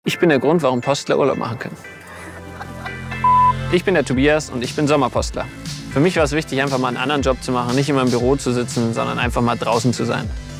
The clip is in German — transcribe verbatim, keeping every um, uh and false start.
Ich bin der Grund, warum Postler Urlaub machen können. Ich bin der Tobias und ich bin Sommerpostler. Für mich war es wichtig, einfach mal einen anderen Job zu machen, nicht immer im Büro zu sitzen, sondern einfach mal draußen zu sein.